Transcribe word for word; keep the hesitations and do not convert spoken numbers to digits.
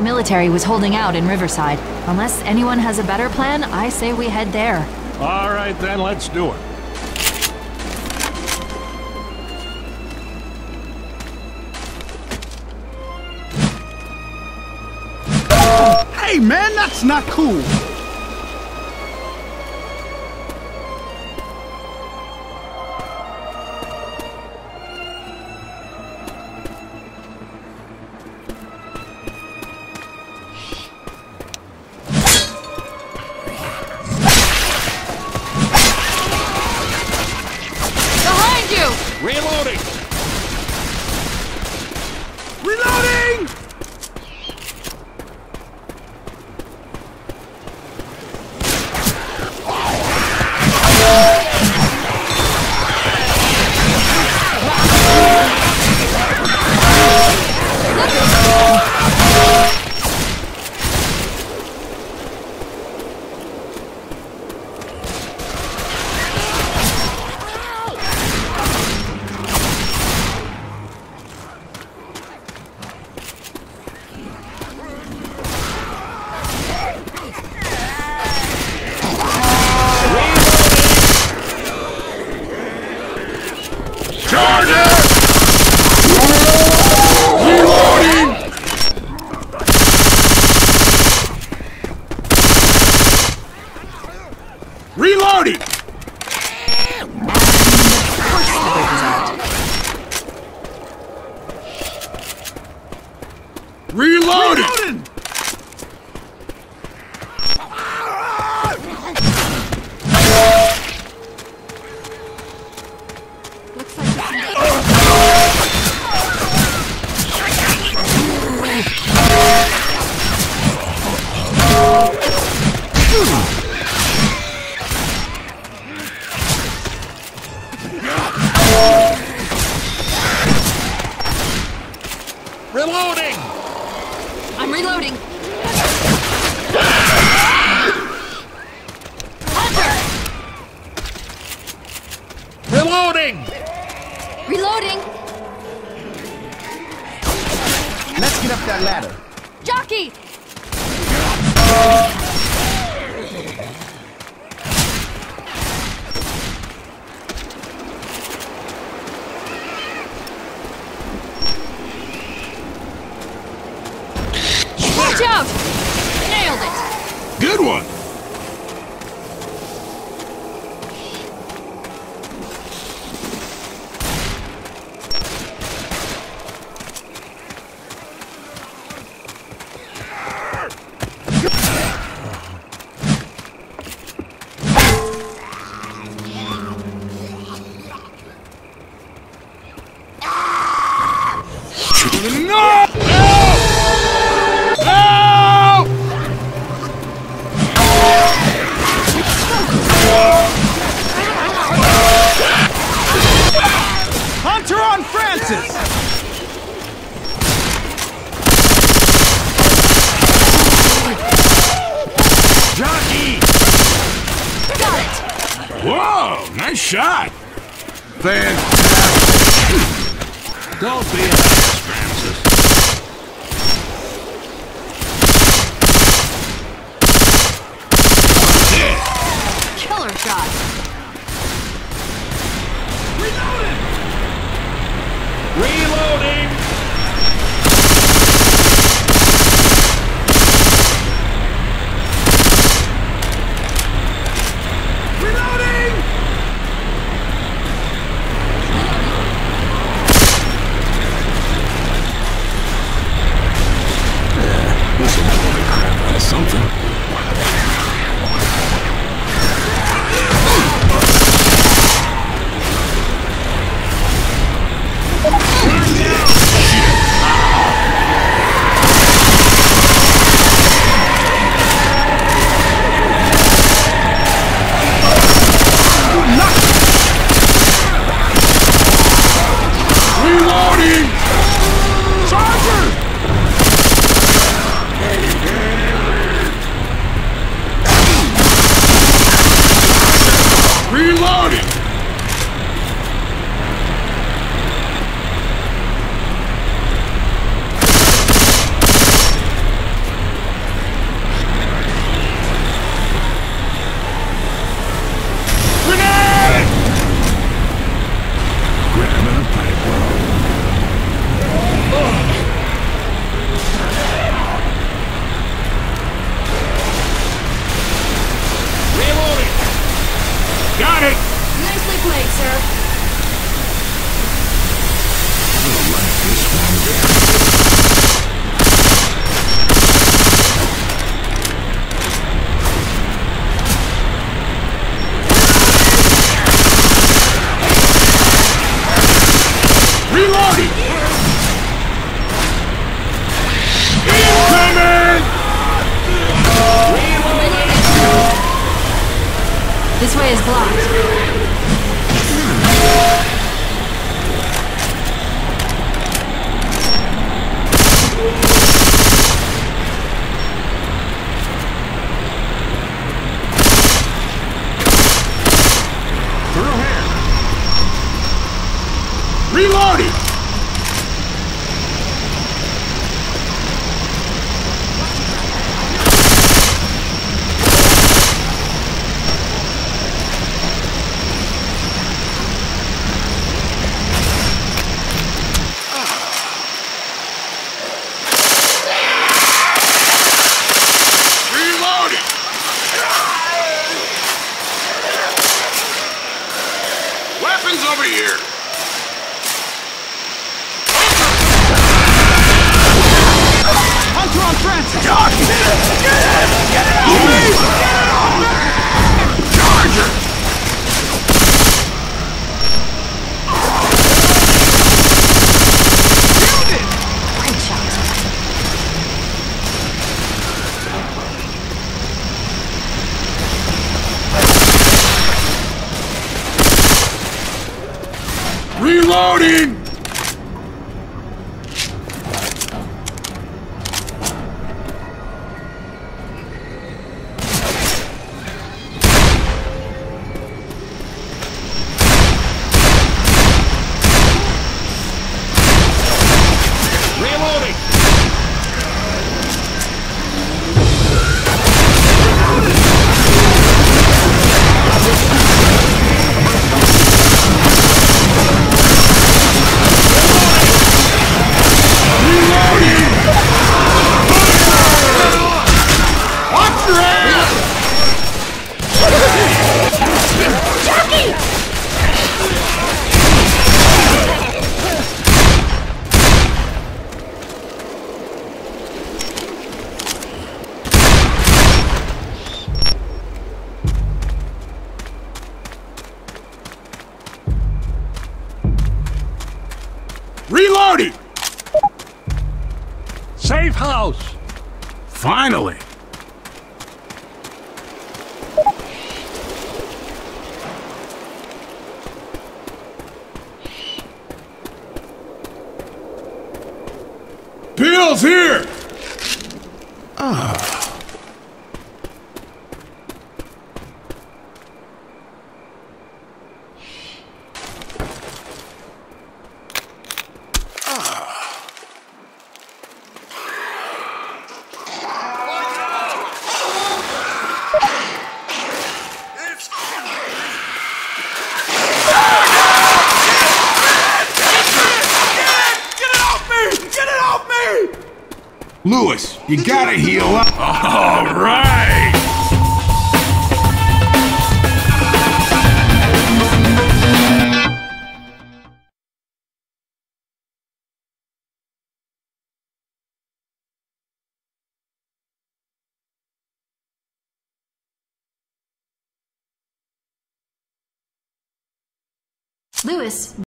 military was holding out in Riverside. Unless anyone has a better plan, I say we head there. All right, then, let's do it. Hey, man, that's not cool. Reloading! Reloading! Reloading! Reloading! Reloading! Looks like Reloading! I'm reloading. Hunter! Reloading! Reloading. Let's get up that ladder. Jockey! Watch out! Nailed it! Good one! No! Hunter on Francis! Jockey! Got it! Whoa, nice shot! Fantastic! Don't be an ass, Francis. Killer shot! Reloading! Reloading! Reloading! Reloading! Reloading! Weapons over here! Hunter on Francis! Jock! Get it! Get it! Get it off me! Get it off me! Charger! Killed it! Great shot. Reloading! Reloading! Watch your ass! Reloading! Safe house! Finally! Bill's here! Ah. Lewis, you gotta heal up. All right! Lewis,